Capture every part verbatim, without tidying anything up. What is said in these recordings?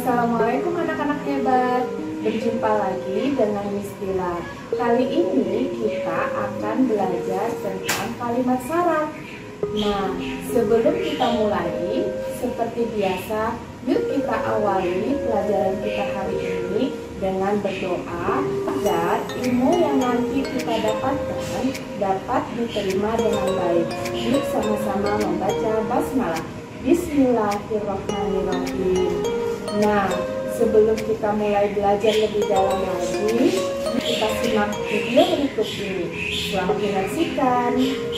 Assalamualaikum anak-anak hebat. Berjumpa lagi dengan Miss Dila. Kali ini kita akan belajar tentang kalimat syarat. Nah, sebelum kita mulai, seperti biasa, yuk kita awali pelajaran kita hari ini dengan berdoa agar ilmu yang nanti kita dapatkan dapat diterima dengan baik. Yuk sama-sama membaca basmalah. Bismillahirrahmanirrahim. Nah, sebelum kita mulai belajar lebih dalam lagi, kita simak video berikut ini. Selamat menyaksikan.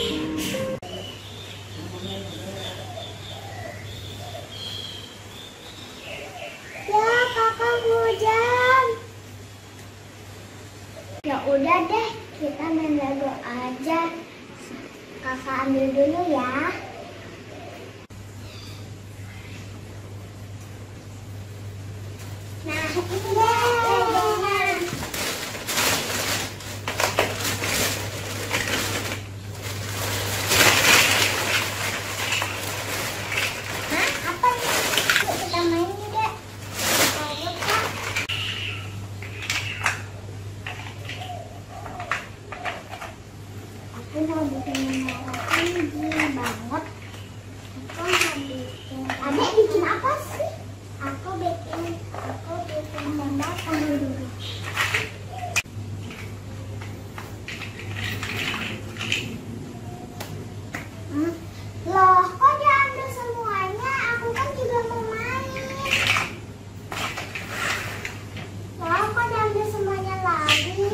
Ya, kakak hujan. Ya udah deh, kita main Lego aja. Kakak ambil dulu ya. Nah, ini Legonya. Hah? Apa ini? Yuk kita main juga. Ayo, Kak. Aku mau bikin menara tinggi banget. Aku mau bikin. Adek bikin apa sih? Aku bikin, aku bikin jembatan dulu. Hmm? Loh, kok diambil semuanya? Aku kan juga mau main. Loh, kok diambil semuanya lagi?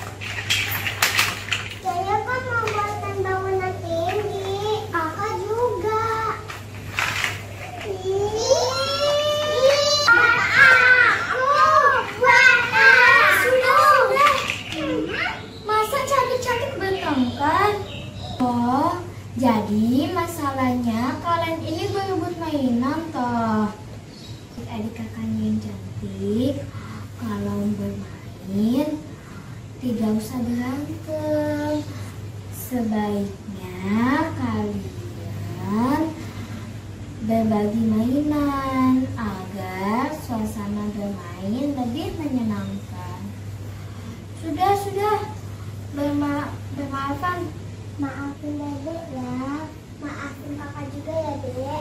Saya kan mau buatkan bangunan tinggi. Kakak juga. Ih. Oh, jadi masalahnya kalian ini berebut mainan toh. Adik kakaknya yang cantik, kalau bermain tidak usah berantem. Sebaiknya kalian berbagi mainan agar suasana bermain lebih menyenangkan. Sudah, sudah, berma bermaafan. Maafin Dedek ya. Maafin kakak juga ya, Dek.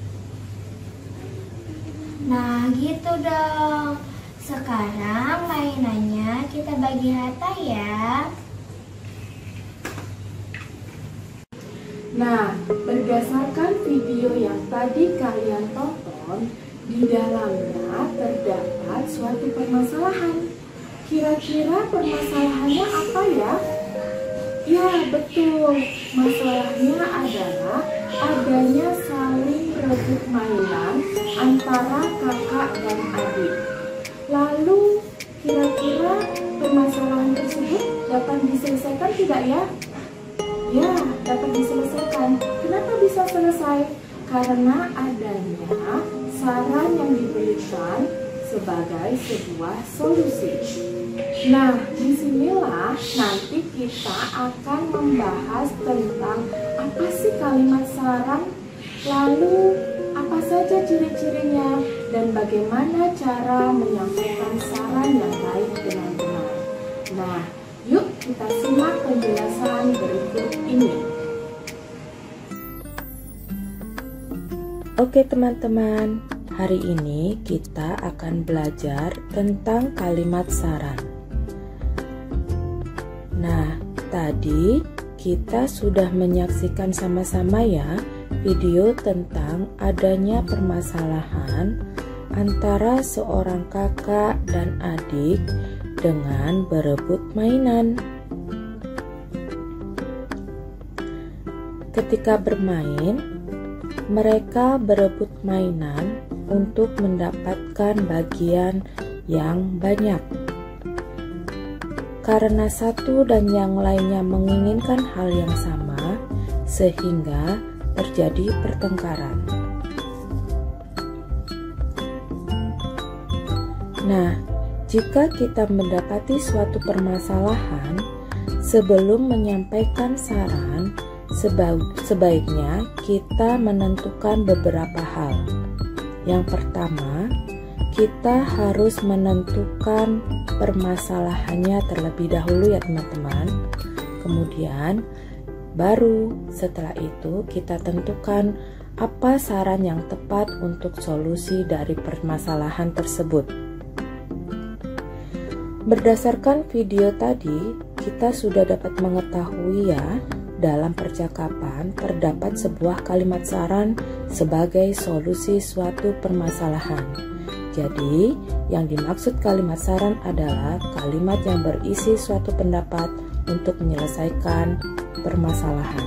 Nah, gitu dong. Sekarang mainannya kita bagi rata ya. Nah, berdasarkan video yang tadi kalian tonton, di dalamnya terdapat suatu permasalahan. Kira-kira permasalahannya apa ya? Ya, betul. Masalahnya adalah adanya saling berebut mainan antara kakak dan adik. Lalu, kira-kira permasalahan tersebut dapat diselesaikan tidak ya? Ya, dapat diselesaikan. Kenapa bisa selesai? Karena adanya saran yang diberikan sebagai sebuah solusi. Nah, disinilah nanti kita akan membahas tentang apa sih kalimat saran, lalu apa saja ciri-cirinya, dan bagaimana cara menyampaikan saran yang baik dengan benar. Nah, yuk kita simak penjelasan berikut ini. Oke teman-teman, hari ini kita akan belajar tentang kalimat saran. Nah, tadi kita sudah menyaksikan sama-sama ya video tentang adanya permasalahan antara seorang kakak dan adik dengan berebut mainan. Ketika bermain, mereka berebut mainan untuk mendapatkan bagian yang banyak. Karena satu dan yang lainnya menginginkan hal yang sama, sehingga terjadi pertengkaran. Nah, jika kita mendapati suatu permasalahan, sebelum menyampaikan saran, sebaiknya kita menentukan beberapa hal. Yang pertama, kita harus menentukan permasalahannya terlebih dahulu ya teman-teman. Kemudian baru setelah itu kita tentukan apa saran yang tepat untuk solusi dari permasalahan tersebut. Berdasarkan video tadi, kita sudah dapat mengetahui ya, dalam percakapan terdapat sebuah kalimat saran sebagai solusi suatu permasalahan. Jadi, yang dimaksud kalimat saran adalah kalimat yang berisi suatu pendapat untuk menyelesaikan permasalahan.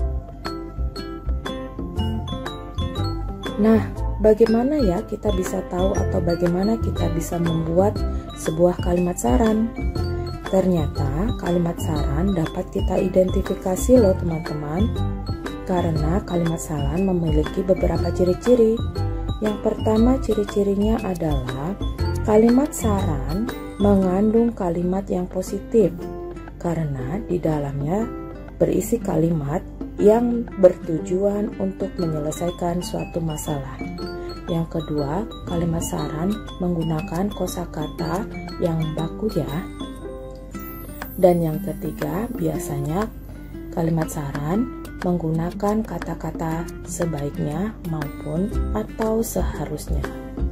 Nah, bagaimana ya kita bisa tahu atau bagaimana kita bisa membuat sebuah kalimat saran? Ternyata kalimat saran dapat kita identifikasi loh teman-teman, karena kalimat saran memiliki beberapa ciri-ciri. Yang pertama ciri-cirinya adalah kalimat saran mengandung kalimat yang positif, karena di dalamnya berisi kalimat yang bertujuan untuk menyelesaikan suatu masalah. Yang kedua, kalimat saran menggunakan kosakata yang baku ya. Dan yang ketiga, biasanya kalimat saran menggunakan kata-kata sebaiknya maupun atau seharusnya.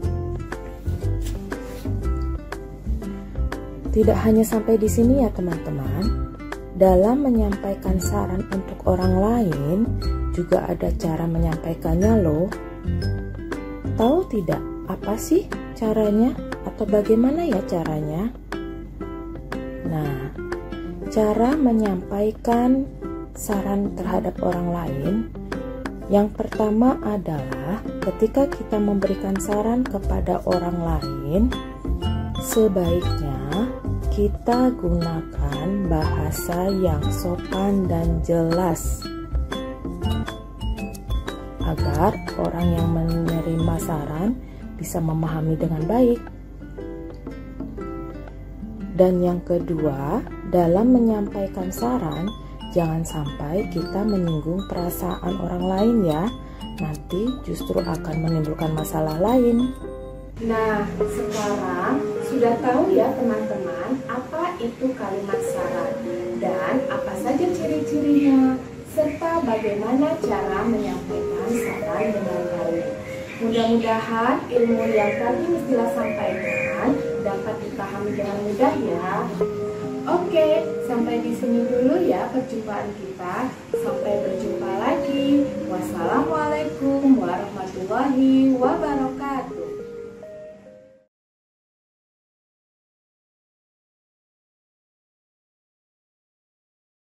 Tidak hanya sampai di sini ya teman-teman. Dalam menyampaikan saran untuk orang lain juga ada cara menyampaikannya loh. Tahu tidak apa sih caranya atau bagaimana ya caranya? Nah, cara menyampaikan saran terhadap orang lain yang pertama adalah ketika kita memberikan saran kepada orang lain, sebaiknya kita gunakan bahasa yang sopan dan jelas agar orang yang menerima saran bisa memahami dengan baik. Dan yang kedua, dalam menyampaikan saran, jangan sampai kita menyinggung perasaan orang lain ya. Nanti justru akan menimbulkan masalah lain. Nah, sekarang sudah tahu ya teman-teman apa itu kalimat saran dan apa saja ciri-cirinya serta bagaimana cara menyampaikan saran dengan baik. Mudah-mudahan ilmu yang tadi Mistilah sampaikan dapat dipahami dengan mudah ya. Oke, sampai di sini dulu ya perjumpaan kita. Sampai berjumpa lagi. Wassalamualaikum.